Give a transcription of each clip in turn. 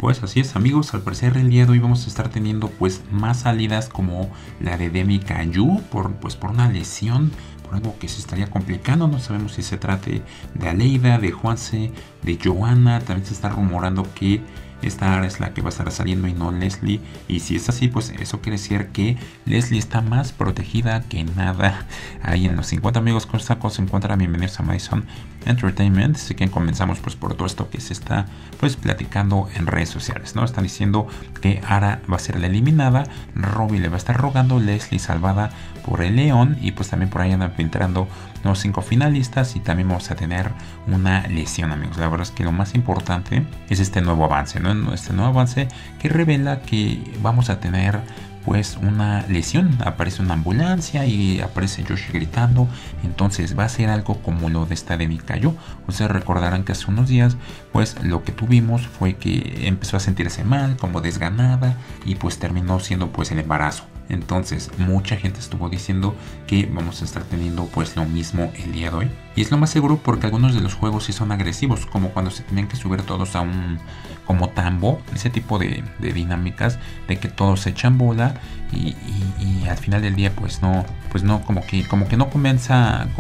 Pues así es, amigos, al parecer el día de hoy vamos a estar teniendo pues más salidas como la de Demi Caillou por una lesión, por algo que se estaría complicando. No sabemos si se trate de Aleida, de Juanse, de Johanna. También se está rumorando que esta Ara es la que va a estar saliendo y no Leslie. Y si es así, pues eso quiere decir que Leslie está más protegida que nada. Ahí en los 50 amigos con esta cosa se encuentra. Bienvenidos a Madison Entertainment. Así que comenzamos pues por todo esto que se está pues platicando en redes sociales, ¿no? Están diciendo que Ara va a ser la eliminada, Robbie le va a estar rogando, Leslie salvada por el León, y pues también por ahí andan filtrando los 5 finalistas, y también vamos a tener una lesión, amigos. La verdad es que lo más importante es este nuevo avance, ¿no? Este nuevo avance que revela que vamos a tener pues una lesión. Aparece una ambulancia y aparece Josh gritando. Entonces va a ser algo como lo de esta Demi Caillou. Ustedes recordarán que hace unos días pues lo que tuvimos fue que empezó a sentirse mal, como desganada, y pues terminó siendo pues el embarazo. Entonces mucha gente estuvo diciendo que vamos a estar teniendo pues lo mismo el día de hoy, y es lo más seguro porque algunos de los juegos sí son agresivos, como cuando se tenían que subir todos a un como tambo, ese tipo de dinámicas de que todos se echan bola y al final del día pues no como que no convence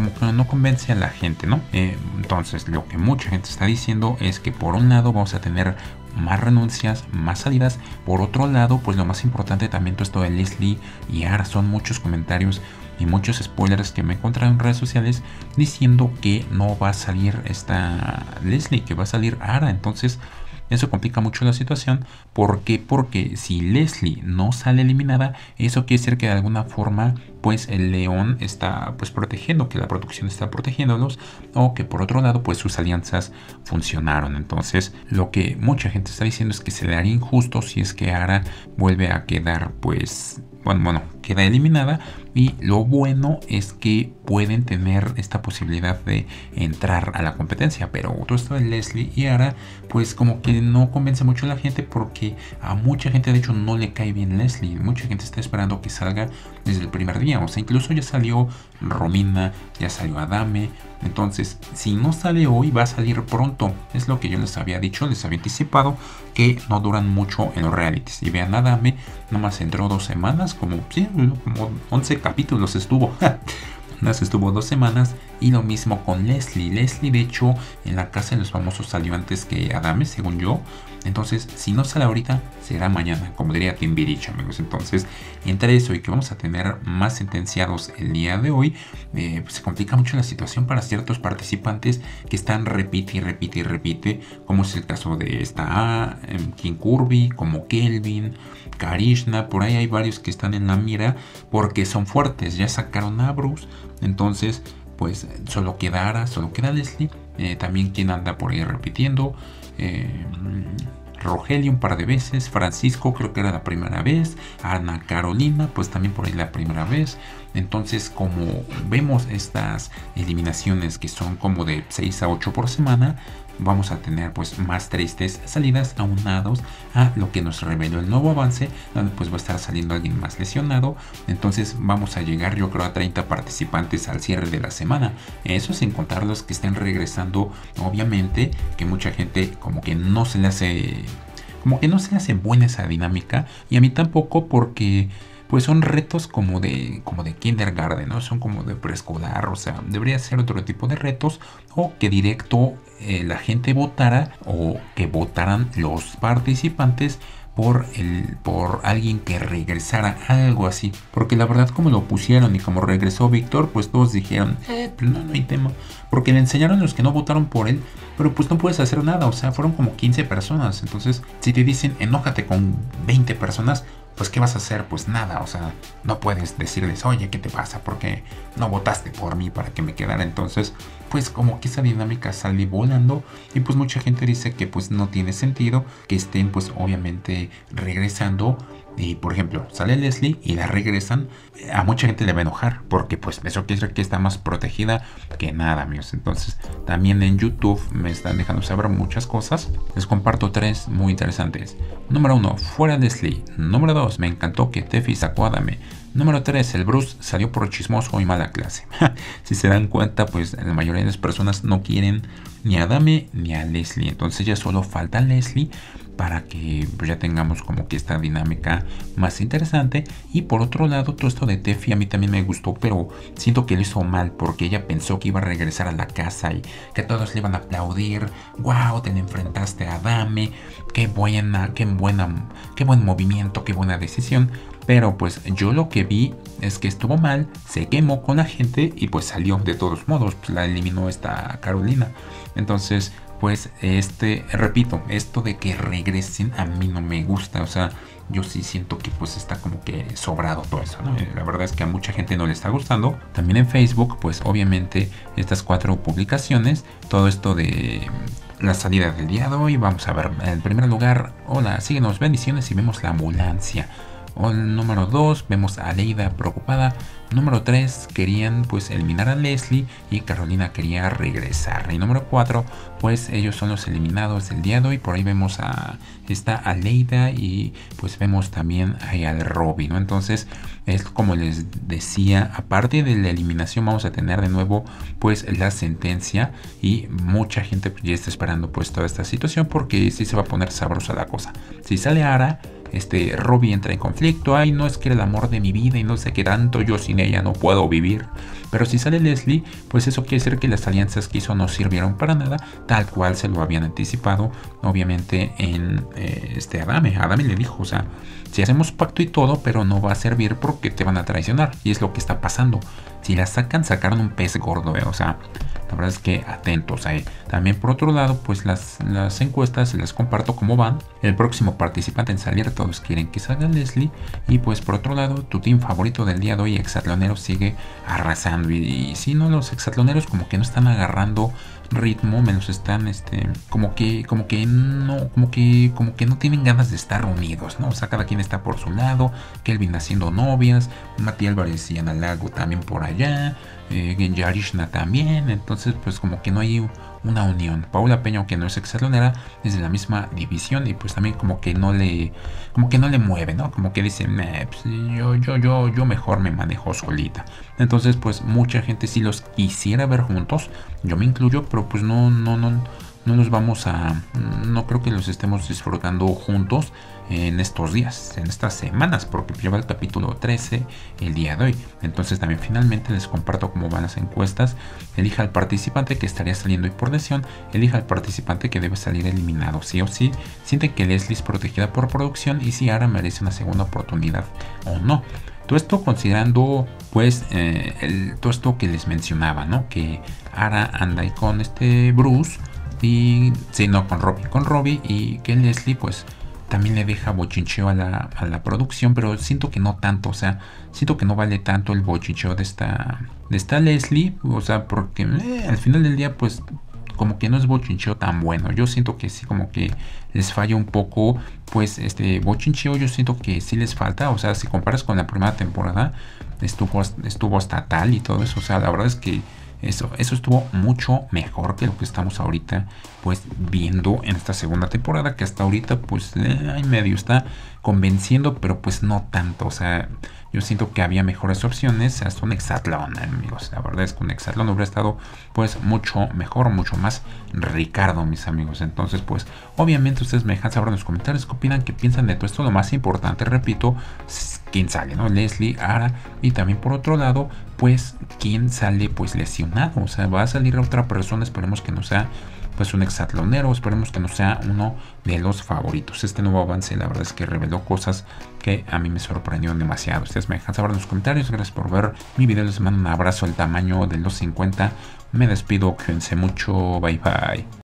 a la gente, ¿no? Entonces lo que mucha gente está diciendo es que por un lado vamos a tener más renuncias, más salidas. Por otro lado, pues lo más importante también todo esto de Leslie y Ara. Son muchos comentarios y muchos spoilers que me he encontrado en redes sociales diciendo que no va a salir esta Leslie, que va a salir Ara. Entonces eso complica mucho la situación. ¿Por qué? Porque si Leslie no sale eliminada, eso quiere decir que de alguna forma pues el León está pues protegiendo, que la producción está protegiéndolos, o que por otro lado pues sus alianzas funcionaron. Entonces lo que mucha gente está diciendo es que se le haría injusto si es que Ara vuelve a quedar pues queda eliminada, y lo bueno es que pueden tener esta posibilidad de entrar a la competencia. Pero todo esto de Leslie y Ara pues como que no convence mucho a la gente, porque a mucha gente de hecho no le cae bien Leslie. Mucha gente está esperando que salga desde el primer día, o sea, incluso ya salió Romina, ya salió Adame. Entonces si no sale hoy, va a salir pronto. Es lo que yo les había dicho, les había anticipado que no duran mucho en los realities. Y vean, Adame nomás entró 2 semanas, como 11 capítulos estuvo. Estuvo 2 semanas. Y lo mismo con Leslie. Leslie de hecho en la casa de los famosos salió antes que Adame, según yo. Entonces si no sale ahorita, será mañana, como diría Timbiriche, amigos. Entonces entre eso y que vamos a tener más sentenciados el día de hoy, pues se complica mucho la situación para ciertos participantes que están repite y repite y repite, como es el caso de esta King Kirby, como Kelvin, Karishna. Por ahí hay varios que están en la mira porque son fuertes, ya sacaron a Bruce. Entonces pues solo queda Ara, solo queda Leslie. También quien anda por ahí repitiendo, Rogelio un par de veces, Francisco creo que era la primera vez, Ana Carolina pues también por ahí la primera vez. Entonces como vemos estas eliminaciones que son como de 6 a 8 por semana, vamos a tener pues más tristes salidas aunados a lo que nos reveló el nuevo avance, donde pues va a estar saliendo alguien más lesionado. Entonces vamos a llegar yo creo a 30 participantes al cierre de la semana. Eso sin contar los que estén regresando, obviamente, que mucha gente como que no se le hace buena esa dinámica, y a mí tampoco, porque pues son retos como de kindergarten, ¿no? Son como de preescolar, o sea, debería ser otro tipo de retos, o que directo la gente votara, o que votaran los participantes por alguien que regresara, algo así. Porque la verdad como lo pusieron y como regresó Víctor, pues todos dijeron, pero no hay tema. Porque le enseñaron a los que no votaron por él, pero pues no puedes hacer nada, o sea, fueron como 15 personas. Entonces, si te dicen, enójate con 20 personas, pues ¿qué vas a hacer? Pues nada, o sea, no puedes decirles, oye, ¿qué te pasa? Porque no votaste por mí para que me quedara. Entonces, pues como que esa dinámica sale volando, y pues mucha gente dice que pues no tiene sentido que estén pues obviamente regresando. Y por ejemplo, sale Leslie y la regresan, a mucha gente le va a enojar, porque pues eso quiere decir que está más protegida que nada, amigos. Entonces también en YouTube me están dejando saber muchas cosas. Les comparto 3 muy interesantes. Número 1, fuera Leslie. Número 2, me encantó que Tefi sacó a Adame. Número 3, el Bruce salió por chismoso y mala clase. Si se dan cuenta, pues la mayoría de las personas no quieren ni a Adame ni a Leslie. Entonces ya solo falta Leslie para que pues, ya tengamos como que esta dinámica más interesante. Y por otro lado, todo esto de Tefi a mí también me gustó, pero siento que lo hizo mal porque ella pensó que iba a regresar a la casa y que todos le iban a aplaudir. Wow, te le enfrentaste a Adame, qué buen movimiento, qué buena decisión. Pero pues yo lo que vi es que estuvo mal, se quemó con la gente y pues salió de todos modos, pues la eliminó esta Carolina. Entonces pues repito, esto de que regresen a mí no me gusta, o sea, yo sí siento que pues está como que sobrado todo eso, ¿no? La verdad es que a mucha gente no le está gustando. También en Facebook, pues obviamente estas 4 publicaciones, todo esto de la salida del día de hoy, vamos a ver, en primer lugar, hola, síguenos, bendiciones, y vemos la ambulancia. O el número 2, vemos a Aleida preocupada. Número 3, querían pues eliminar a Leslie y Carolina quería regresar. Y número 4, pues ellos son los eliminados del día de hoy. Por ahí vemos a esta Aleida y pues vemos también ahí al Robbie, ¿no? Entonces es como les decía, aparte de la eliminación vamos a tener de nuevo pues la sentencia y mucha gente pues, ya está esperando pues toda esta situación porque sí se va a poner sabrosa la cosa. Si sale Ara, Robbie entra en conflicto, ay, no es que era el amor de mi vida y no sé qué tanto, yo sin ella no puedo vivir. Pero si sale Leslie, pues eso quiere decir que las alianzas que hizo no sirvieron para nada, tal cual se lo habían anticipado, obviamente en Adame. Adame le dijo, o sea, si hacemos pacto y todo, pero no va a servir porque te van a traicionar. Y es lo que está pasando. Si la sacaron un pez gordo, o sea, la verdad es que atentos ahí. También por otro lado, pues las encuestas les comparto cómo van. El próximo participante en salir, todos quieren que salga Leslie. Y pues por otro lado, tu team favorito del día de hoy, Exatloneros, sigue arrasando. Y si no, los Exatloneros como que no están agarrando ritmo, menos están como que no tienen ganas de estar unidos, ¿no? O sea, cada quien está por su lado. Kelvin haciendo novias, Mati Álvarez y Ana Lago también por allá, Yarishna también. Entonces pues como que no hay una unión. Paula Peña, que no es Exatlonera, es de la misma división y pues también como que no le mueve, ¿no? Como que dice, pues, yo mejor me manejo solita. Entonces pues mucha gente sí los quisiera ver juntos, yo me incluyo, pero pues no creo que los estemos disfrutando juntos en estos días, en estas semanas, porque lleva el capítulo 13 el día de hoy. Entonces también finalmente les comparto cómo van las encuestas. Elija al participante que estaría saliendo hoy por lesión, elija al participante que debe salir eliminado sí o sí, sienten que Leslie es protegida por producción y si Ara merece una segunda oportunidad o no. Todo esto considerando pues todo esto que les mencionaba, ¿no? Que Ara anda ahí con Bruce y sí, no, con Robbie y que Leslie pues también le deja bochincheo a la producción, pero siento que no tanto, o sea, siento que no vale tanto el bochincheo de esta Leslie, o sea, porque al final del día pues como que no es bochincheo tan bueno. Yo siento que sí, como que les falla un poco pues bochincheo, yo siento que sí les falta, o sea, si comparas con la primera temporada estuvo hasta tal y todo eso, o sea, la verdad es que eso estuvo mucho mejor que lo que estamos ahorita pues viendo en esta segunda temporada, que hasta ahorita pues medio está convenciendo, pero pues no tanto. O sea, yo siento que había mejores opciones hasta un Exatlón, amigos. La verdad es que un Exatlón hubiera estado pues mucho mejor, mucho más Ricardo, mis amigos. Entonces pues obviamente ustedes me dejan saber en los comentarios qué opinan, qué piensan de todo esto. Lo más importante, repito, quién sale, ¿no? Leslie, Ara, y también por otro lado pues quién sale pues lesionado. O sea, va a salir otra persona, esperemos que no sea pues un Exatlonero, esperemos que no sea uno de los favoritos. Este nuevo avance la verdad es que reveló cosas que a mí me sorprendieron demasiado. Ustedes me dejan saber en los comentarios. Gracias por ver mi video, les mando un abrazo al tamaño de los 50. Me despido, cuídense mucho, bye bye.